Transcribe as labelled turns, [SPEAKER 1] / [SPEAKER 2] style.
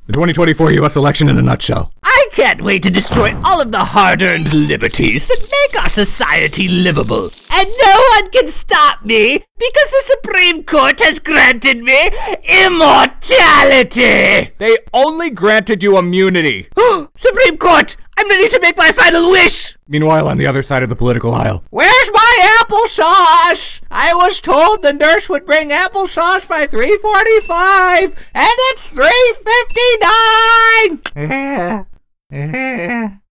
[SPEAKER 1] The 2024 U.S. election in a nutshell.
[SPEAKER 2] I can't wait to destroy all of the hard-earned liberties that make our society livable. And no one can stop me because the Supreme Court has granted me immortality.
[SPEAKER 1] They only granted you immunity.
[SPEAKER 2] Supreme Court, I'm ready to make my final wish.
[SPEAKER 1] Meanwhile, on the other side of the political aisle.
[SPEAKER 2] Where's my applesauce? I was told the nurse would bring applesauce by 3:45, and it's 3:59.